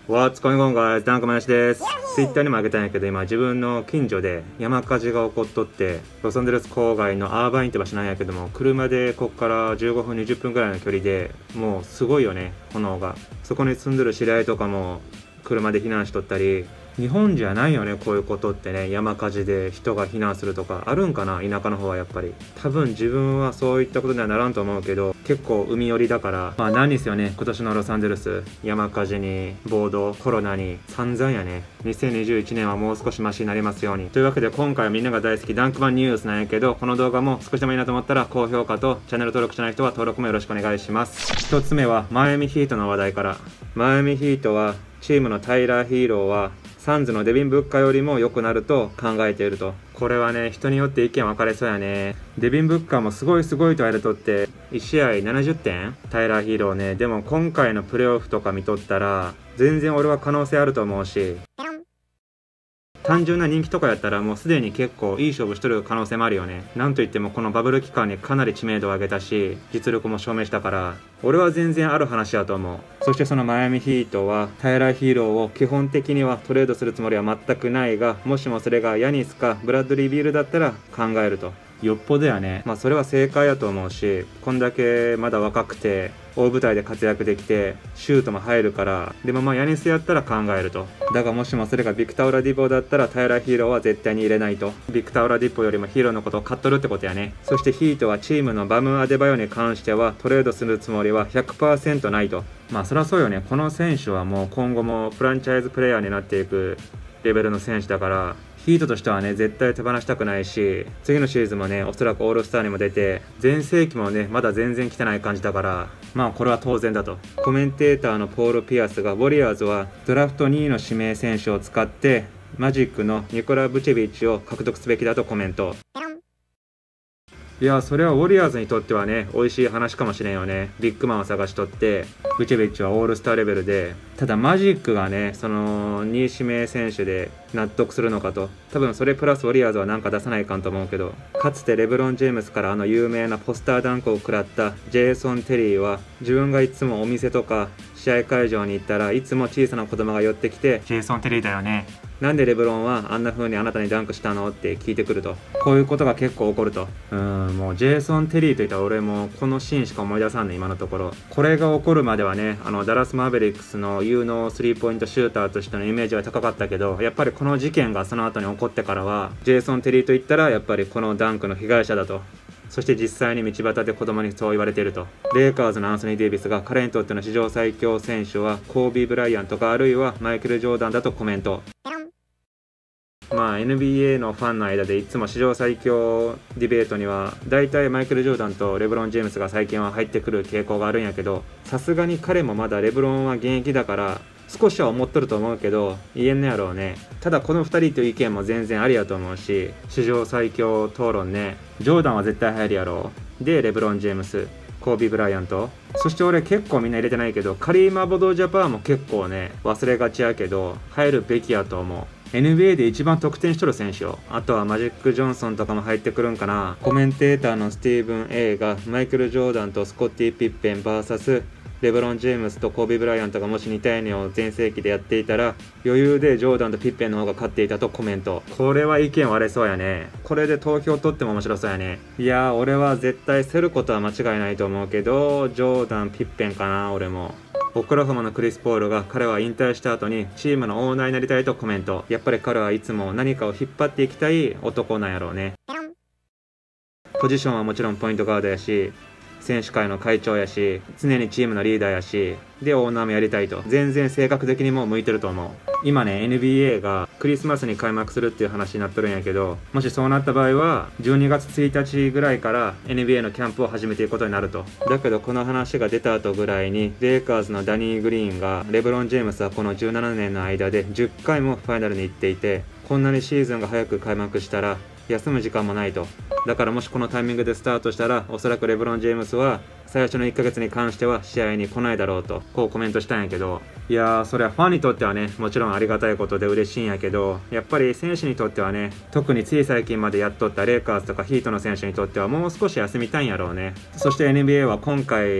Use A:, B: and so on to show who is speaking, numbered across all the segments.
A: What's going on, guys? ダンクマヤシです。Twitter にもあげたんやけど、今自分の近所で山火事が起こっとって、ロサンゼルス郊外のアーバインって場所なんやけども、車でこっから15分20分ぐらいの距離でもうすごいよね、炎が。そこに住んでる知り合いとかも車で避難しとったり、日本じゃないよね、こういうことってね。山火事で人が避難するとかあるんかな、田舎の方は。やっぱり多分自分はそういったことにはならんと思うけど、結構海寄りだから、まあ何ですよね、今年のロサンゼルス山火事に暴動、コロナに散々やね。2021年はもう少しマシになりますように。というわけで今回はみんなが大好きダンクマンニュースなんやけど、この動画も少しでもいいなと思ったら高評価とチャンネル登録してない人は登録もよろしくお願いします。一つ目はマイアミヒートの話題から。マイアミヒートはチームのタイラー・ヒーローはサンズのデビン・ブッカよりも良くなると考えていると。これはね、人によって意見分かれそうやね。デビン・ブッカーもすごいと言われとって1試合70点、タイラー・ヒーローね。でも今回のプレーオフとか見とったら全然俺は可能性あると思うし、単純な人気とかやったらもうすでに結構いい勝負しとる可能性もあるよね。なんといってもこのバブル期間にかなり知名度を上げたし、実力も証明したから、俺は全然ある話だと思う。そしてそのマイアミヒートはタイラー・ヒーローを基本的にはトレードするつもりは全くないが、もしもそれがヤニスかブラッドリー・ビールだったら考えると。よっぽどやね。まあそれは正解やと思うし、こんだけまだ若くて大舞台で活躍できてシュートも入るから、でもまあヤニスやったら考えると。だがもしもそれがビクター・オラディポだったらタイラー・ヒーローは絶対に入れないと。ビクター・オラディポよりもヒーローのことを買っとるってことやね。そしてヒートはチームのバム・アデバヨに関してはトレードするつもりは 100% ないと。まあそりゃそうよね。この選手はもう今後もフランチャイズプレイヤーになっていくレベルの選手だから、ヒートとしてはね絶対手放したくないし、次のシーズンもねおそらくオールスターにも出て、全盛期もねまだ全然来てない感じだから、まあこれは当然だと。コメンテーターのポール・ピアスがウォリアーズはドラフト2位の指名選手を使ってマジックのニコラ・ブチェビッチを獲得すべきだとコメント。いや、それはウォリアーズにとってはね美味しい話かもしれんよね。ビッグマンを探しとってブチェビッチはオールスターレベルで、ただマジックがねその2位指名選手で納得するのかと。多分それプラスウォリアーズはなんか出さないかんと思うけど、かつてレブロン・ジェームスから有名なポスターダンクを食らったジェイソン・テリーは、自分がいつもお店とか試合会場に行ったらいつも小さな子供が寄ってきて、ジェイソン・テリーだよね、なんでレブロンはあんな風にあなたにダンクしたのって聞いてくると。こういうことが結構起こると。もうジェイソン・テリーといったら俺もこのシーンしか思い出さんね、今のところ。これが起こるまではね、ダラス・マーベリックスの有能スリーポイントシューターとしてのイメージは高かったけど、やっぱりこの事件がその後に起こってからは、ジェイソン・テリーといったらやっぱりこのダンクの被害者だと。そして実際に道端で子供にそう言われていると。レイカーズのアンソニー・デイビスが彼にとっての史上最強選手はコービー・ブライアントかあるいはマイケル・ジョーダンだとコメント。まあ NBA のファンの間でいつも史上最強ディベートにはだいたいマイケル・ジョーダンとレブロン・ジェームスが最近は入ってくる傾向があるんやけど、さすがに彼もまだレブロンは現役だから少しは思っとると思うけど言えんのやろうね。ただこの2人という意見も全然ありやと思うし、史上最強討論ね。ジョーダンは絶対入るやろう。でレブロン・ジェームス、コービー・ブライアント、そして俺結構みんな入れてないけどカリーム・アボド・ジャパンも結構ね忘れがちやけど入るべきやと思う。NBA で一番得点しとる選手よ。あとはマジック・ジョンソンとかも入ってくるんかな。コメンテーターのスティーブン A がマイケル・ジョーダンとスコッティ・ピッペン VS レブロン・ジェームスとコービー・ブライアントがもし似たようにを全盛期でやっていたら余裕でジョーダンとピッペンの方が勝っていたとコメント。これは意見割れそうやね。これで投票取っても面白そうやね。いやー俺は絶対競ることは間違いないと思うけど、ジョーダン・ピッペンかな。俺もオクラホマのクリス・ポールが彼は引退した後にチームのオーナーになりたいとコメント。やっぱり彼はいつも何かを引っ張っていきたい男なんやろうね。ポジションはもちろんポイントガードやし、選手会の会長やし、常にチームのリーダーやし、でオーナーもやりたいと。全然性格的にも向いてると思う。今ね NBA がクリスマスに開幕するっていう話になっとるんやけど、もしそうなった場合は12月1日ぐらいから NBA のキャンプを始めていくことになると。だけどこの話が出た後ぐらいにレイカーズのダニー・グリーンがレブロン・ジェームスはこの17年の間で10回もファイナルに行っていて、こんなにシーズンが早く開幕したら休む時間もないと。だからもしこのタイミングでスタートしたらおそらくレブロン・ジェームスは最初の1ヶ月に関しては試合に来ないだろうとこうコメントしたんやけど、いやーそれはファンにとってはねもちろんありがたいことで嬉しいんやけど、やっぱり選手にとってはね、特につい最近までやっとったレイカーズとかヒートの選手にとってはもう少し休みたいんやろうね。そして NBA は今回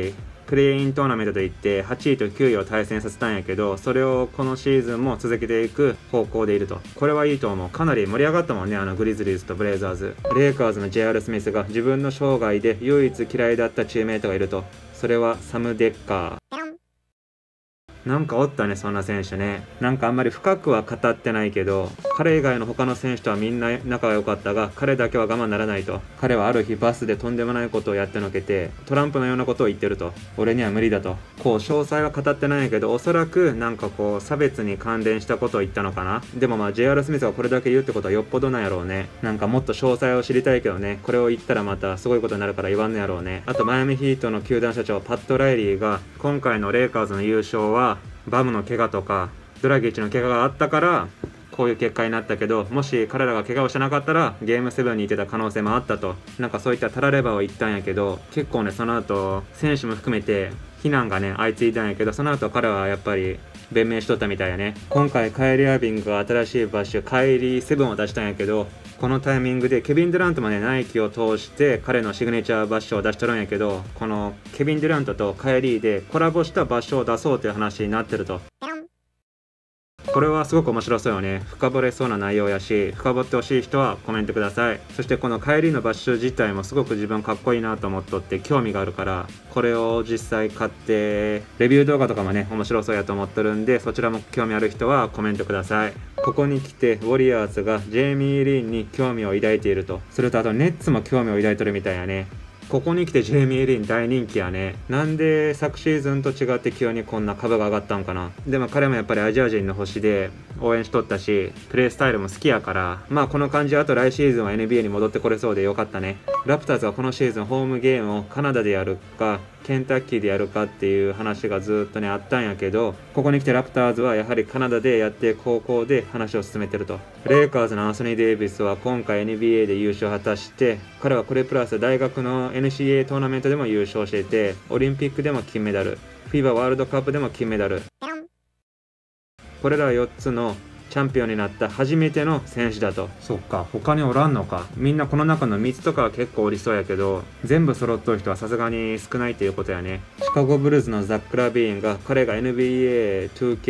A: プレイントーナメントといって8位と9位を対戦させたんやけど、それをこのシーズンも続けていく方向でいると。これはいいと思う。かなり盛り上がったもんね、グリズリーズとブレイザーズ。レイカーズの JR スミスが自分の生涯で唯一嫌いだったチームメイトがいると。それはサム・デッカー。なんかおったね、そんな選手ね。なんかあんまり深くは語ってないけど、彼以外の他の選手とはみんな仲が良かったが、彼だけは我慢ならないと。彼はある日バスでとんでもないことをやってのけて、トランプのようなことを言ってると。俺には無理だと。こう、詳細は語ってないけど、おそらくなんかこう、差別に関連したことを言ったのかな。でもまあ JR スミスがこれだけ言うってことはよっぽどなんやろうね。なんかもっと詳細を知りたいけどね、これを言ったらまたすごいことになるから言わんのやろうね。あとマイアミヒートの球団社長パット・ライリーが、今回のレイカーズの優勝は、バムの怪我とかドラギッチの怪我があったからこういう結果になったけど、もし彼らが怪我をしなかったらゲーム7にいてた可能性もあったと。なんかそういったたらればを言ったんやけど、結構ねその後選手も含めて非難がね相次いだんやけど、その後彼はやっぱり弁明しとったみたいやね。今回カイリー・アービングが新しいバッシュカイリー7を出したんやけど、このタイミングでケビン・デュラントもねナイキを通して彼のシグネチャーバッシュを出しとるんやけど、このケビン・デュラントとカイリーでコラボしたバッシュを出そうという話になってると。これはすごく面白そうよね。深掘れそうな内容やし、深掘ってほしい人はコメントください。そしてこのカイリーのバッシュ自体もすごく自分かっこいいなと思っとって興味があるから、これを実際買ってレビュー動画とかもね面白そうやと思ってるんで、そちらも興味ある人はコメントください。ここに来てウォリアーズがジェイミー・リンに興味を抱いていると。それとあとネッツも興味を抱いてるみたいやね。ここに来てジェイミー・リン大人気やね。なんで昨シーズンと違って急にこんな株が上がったんかな。でも彼もやっぱりアジア人の星で応援しとったし、プレースタイルも好きやから、まあこの感じあと来シーズンは NBA に戻ってこれそうでよかったね。ラプターズはこのシーズンホームゲームをカナダでやるかケンタッキーでやるかっていう話がずっとねあったんやけど、ここに来てラプターズはやはりカナダでやって高校で話を進めてると。レイカーズのアンソニー・デイビスは今回 NBA で優勝を果たして、彼はこれプラス大学の NCAA トーナメントでも優勝していて、オリンピックでも金メダル、FIBA ワールドカップでも金メダル、これら4つのチャンピオンになった初めての選手だと。そっか、他におらんのか。みんなこの中の3つとかは結構おりそうやけど、全部揃っとる人はさすがに少ないということやね。シカゴブルーズのザック・ラビーンが彼が NBA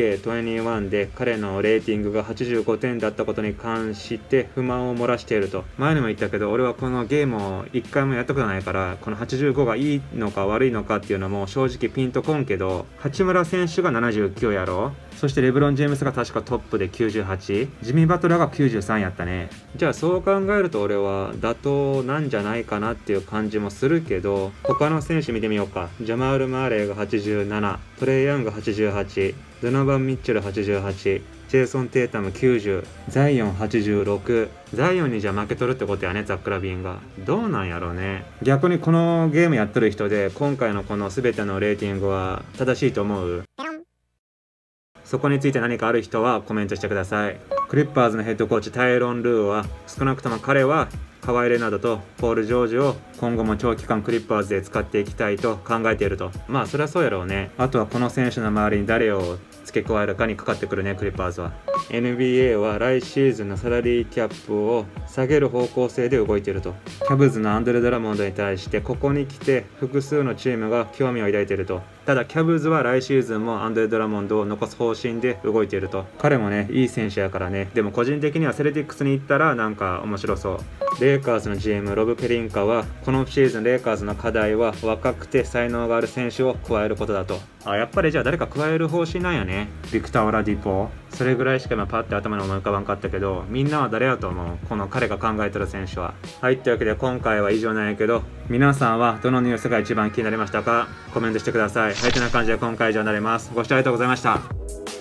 A: 2K21 で彼のレーティングが85点だったことに関して不満を漏らしていると。前にも言ったけど、俺はこのゲームを1回もやったことないから、この85がいいのか悪いのかっていうのも正直ピンとこんけど、八村選手が79やろ。そしてレブロン・ジェームスが確かトップで98、ジミー・バトラーが93やったね。じゃあそう考えると俺は妥当なんじゃないかなっていう感じもするけど、他の選手見てみようか。ジャマール・マーレーが87、トレイ・ヤング88、ドノバン・ミッチェル88、ジェイソン・テータム90、ザイオン86。ザイオンにじゃあ負けとるってことやね、ザック・ラビーンが。どうなんやろうね。逆にこのゲームやってる人で今回のこの全てのレーティングは正しいと思う？そこについて何かある人はコメントしてください。クリッパーズのヘッドコーチタイロン・ルーは少なくとも彼はカワイ・レナードとポール・ジョージを今後も長期間クリッパーズで使っていきたいと考えていると。まあそれはそうやろうね。あとはこの選手の周りに誰を付け加えるかにかかってくるね、クリッパーズは。 NBA は来シーズンのサラリーキャップを下げる方向性で動いていると。キャブズのアンドレ・ドラモンドに対してここに来て複数のチームが興味を抱いていると。ただキャブズは来シーズンもアンドレ・ドラモンドを残す方針で動いていると。彼もねいい選手やからね。でも個人的にはセルティックスに行ったらなんか面白そう。レイカーズの GM ロブ・ペリンカはこのシーズンレイカーズの課題は若くて才能がある選手を加えることだと。やっぱりじゃあ誰か加える方針なんやね。ビクター・オラディポ、それぐらいしか今パッて頭に思い浮かばんかったけど、みんなは誰やと思う？この彼が考えてる選手は。はい、というわけで今回は以上なんやけど、皆さんはどのニュースが一番気になりましたか？コメントしてください。はい、というような感じで今回以上になります。ご視聴ありがとうございました。